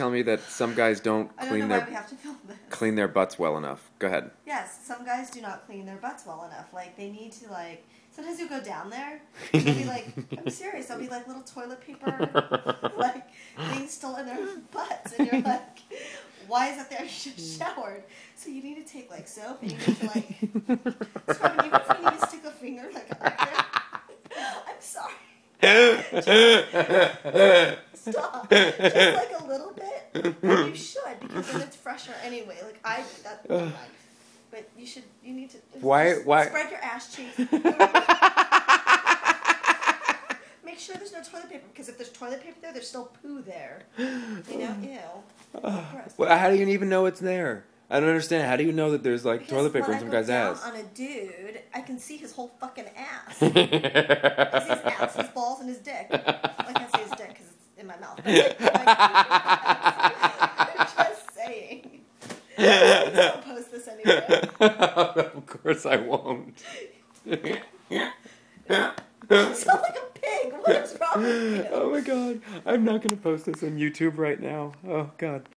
telling me that some guys don't I don't know why we have to film this. clean their butts well enough. Go ahead. Yes, some guys do not clean their butts well enough. Like, they need to, like... Sometimes you'll go down there, and they'll be like... I'm serious, there'll be, like, little toilet paper, like, things still in their butts. And you're like, why is that there? You just showered. So you need to take, like, soap, and you need to, like... scrub it. Even if you need to stick a finger, like, up there. I'm sorry. Stop. Just like a little bit. And you should, because then it's fresher anyway. Like, I do that with my life. But you need to Why? Spread your ass cheeks. Make sure there's no toilet paper, because if there's toilet paper there, there's still poo there. You know? Ew. Well, how do you even know it's there? I don't understand. How do you know that there's, like, toilet paper in some guy's ass? On a dude, I can see his whole fucking ass. I see his ass, his balls, and his dick. Well, I can't see his dick because it's in my mouth. But I'm just saying. Please don't post this anywhere. Of course I won't. You sound like a pig. What is wrong with you? Oh my god. I'm not going to post this on YouTube right now. Oh god.